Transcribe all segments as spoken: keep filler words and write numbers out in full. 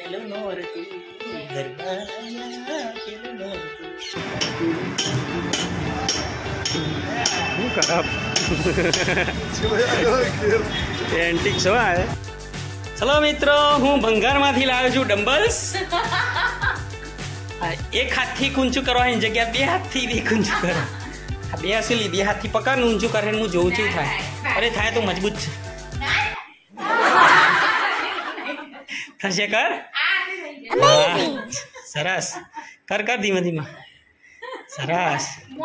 પેલું નોરતું ગરબા પેલું નોરતું હું ખરાબ એન્ટિક છો આ ચલો મિત્રો હું ભંગારમાંથી લાવ્યો છું ડમ્બલ્સ એક હાથથી ઊંચું કરવાની જગ્યા બે હાથથી બી ઊંચું કરો આ બે અસલી બે હાથથી પકડ ઊંચું કરે હું જોઉં છું થાય અરે થાય તો મજબૂત છે થશે કર સરસ કર કર ધીમે ધીમે સરસ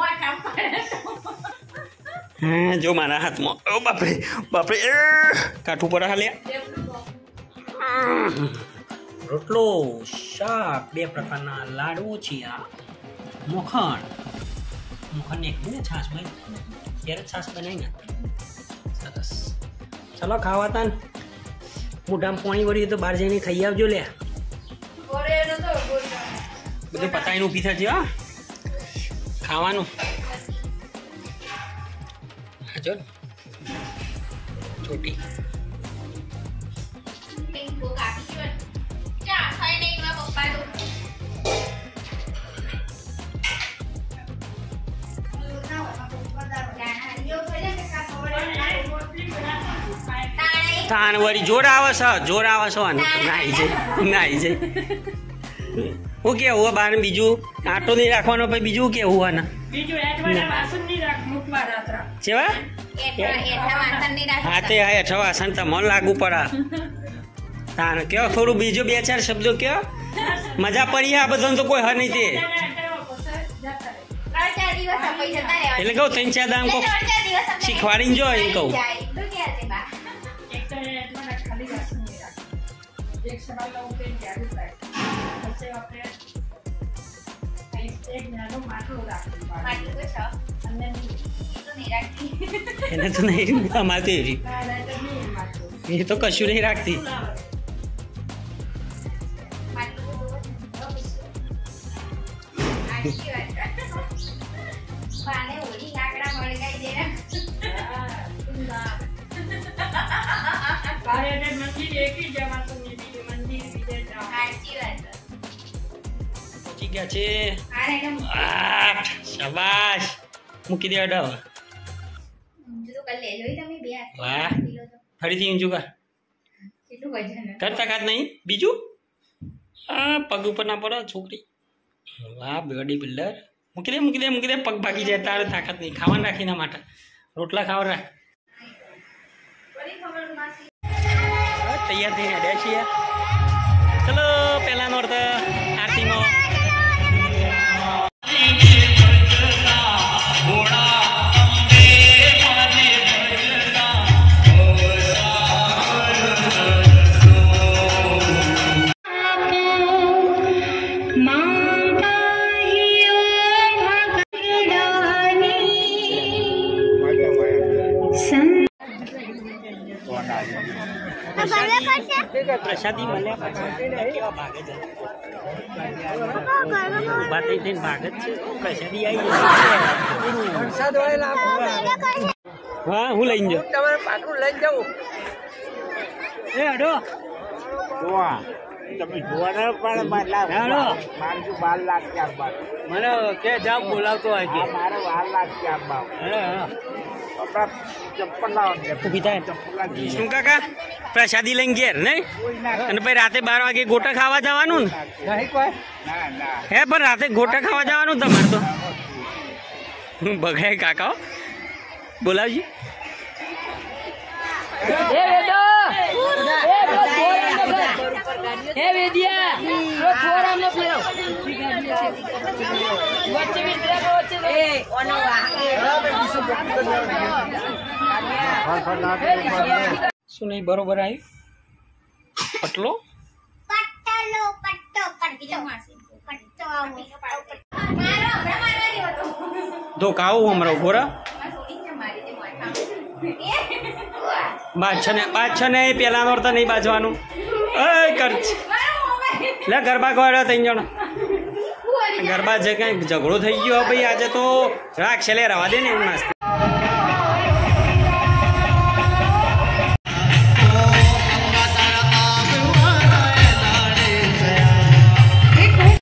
હા જો મારા હાથમાં ઓ બાપરે બાપરે કાઠું પર હાલ્યા રોટલો શાક બે પ્રકારના લાડુ છે આ મોખણ મોખણ એક ને છાશ ભાઈ ત્યારે છાશ બનાવી ને સરસ ચલો ખાવા તાન મોઢામાં પાણી વળી તો બહાર જઈને ખાઈ આવજો લે બધું પતાવીને ઊભી થશે હા ખાવાનું જો છોટી તાન વળી જોર આવે છે જોર આવે છે નાઈ જાય નાઈ જાય હું કેવું બાર બીજું આટો નહીં રાખવાનો પછી બીજું કેવું આના કેવા હા તે હા હેઠા વાસણ તમને લાગુ પડે તાન કયો થોડું બીજું બે ચાર શબ્દો કયો મજા પડી આ બધાને તો કોઈ હ નહીં તે એટલે કહું ત્રણ ચાર દામ કહું શીખવાડીને જો એમ કહું એને તો નહીં અમારે એ તો કશું નહીં રાખતી પહોંચી ગયા છે શાબાશ મૂકી દે અડાવ વાહ ફરીથી ઊંચું કર કર તાકાત નહીં બીજું આ પગ ઉપર ના પડે છોકરી વાહ બોડી બિલ્ડર મૂકી દે મૂકી દે મૂકી દે પગ ભાગી જાય તારે તાકાત નહીં ખાવાનું રાખીને માટે રોટલા ખાવા રાખ તૈયાર થઈને અડ્યા છીએ ચલો પહેલા નોર્ત આરતીમાં પ્રસાદી મળ્યા કેવા ભાગે છે ઉભા થઈ થઈને ભાગે જ છે પ્રસાદી આવી હા હું લઈને જાઉં તમારે પાટલું લઈને જાઉં એ અડો તમે જોવાના પણ મારે બાર લાખ ક્યાં મને કે જાવ બોલાવતો હોય મારે બાર લાખ ક્યાં શું કાકા પ્રસાદી લઈને ઘેર નહીં અને પછી રાતે બાર વાગે ગોટા ખાવા જવાનું ને હે પણ રાતે ગોટા ખાવા જવાનું તમારે તો બગાય કાકા બોલાવજી હે વેદિયા થોડા નો ફેરો વચ્ચે વિદ્યા વચ્ચે એ ઓનો શું નહીં બરોબર આવ્યું પટલો પટલો પટ્ટો પટ્ટો પટ્ટો દો કાવું હમણાં ગોરા બાદશાહ ને બાદશાહ ને પેલા નોરતા નહીં બાજવાનું એ કર લે ગરબા ગોળ્યો ત્રણ જણ ગરબા જે કઈ ઝઘડો થઈ ગયો ભાઈ આજે તો રાખ છેલ્લે રવા દે ને એમ નાસ્તા